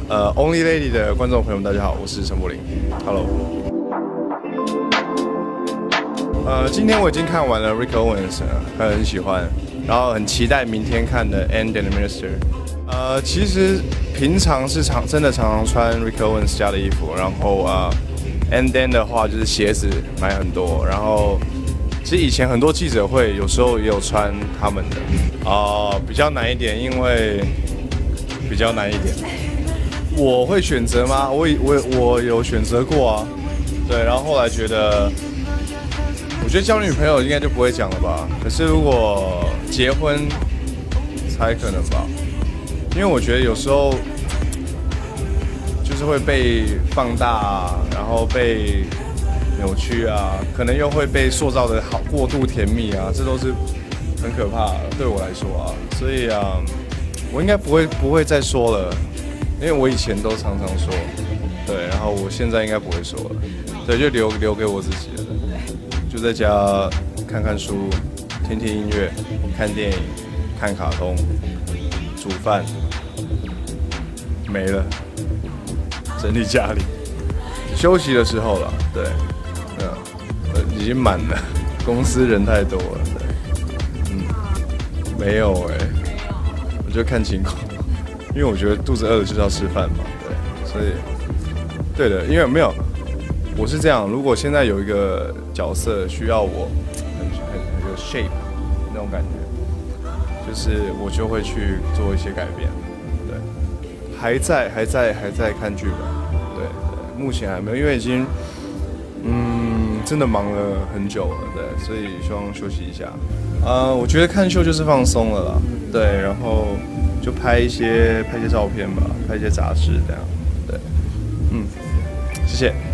Only Lady 的观众朋友们，大家好，我是陈柏霖 ，Hello。今天我已经看完了 Rick Owens， 很喜欢，然后很期待明天看的 And the Minister。其实平常是真的常常穿 Rick Owens 家的衣服，然后And then 的话就是鞋子买很多，然后其实以前很多记者会有时候也有穿他们的，比较难一点，因为比较难一点。我会选择吗？我有选择过啊，对，然后后来觉得，我觉得交女朋友应该就不会讲了吧，可是如果结婚才可能吧，因为我觉得有时候就是会被放大啊，然后被扭曲啊，可能又会被塑造的好过度甜蜜啊，这都是很可怕的，对我来说啊，所以我应该不会再说了，因为我以前都常常说，对，然后我现在应该不会说了，对，就留给我自己了，就在家看看书，听听音乐，看电影，看卡通，煮饭，没了，整理家里，休息的时候了，对。已经满了，公司人太多了，对，没有我就看情况，因为我觉得肚子饿了就是要吃饭嘛，对，所以，对的，因为没有，我是这样，如果现在有一个角色需要我很有 shape 那种感觉，就是我就会去做一些改变，对，还在看剧本，对，目前还没有，因为已经。真的忙了很久了，对，所以希望休息一下。我觉得看秀就是放松了啦，对，然后就拍一些照片吧，拍一些杂志这样，对，谢谢。